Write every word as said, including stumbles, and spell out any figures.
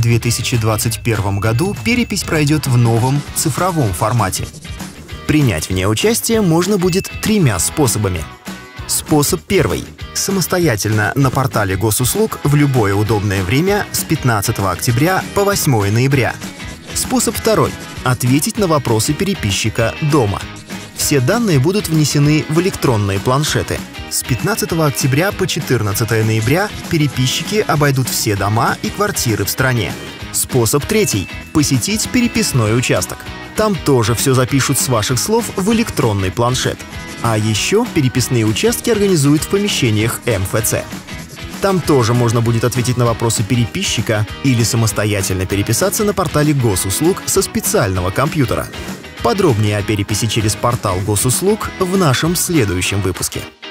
две тысячи двадцать первом году перепись пройдет в новом цифровом формате. Принять в ней участие можно будет тремя способами. Способ первый. Самостоятельно на портале госуслуг в любое удобное время с пятнадцатого октября по восьмое ноября. Способ второй. Ответить на вопросы переписчика дома. Все данные будут внесены в электронные планшеты. С пятнадцатого октября по четырнадцатое ноября переписчики обойдут все дома и квартиры в стране. Способ третий. Посетить переписной участок. Там тоже все запишут с ваших слов в электронный планшет. А еще переписные участки организуют в помещениях эм эф цэ. Там тоже можно будет ответить на вопросы переписчика или самостоятельно переписаться на портале госуслуг со специального компьютера. Подробнее о переписи через портал госуслуг в нашем следующем выпуске.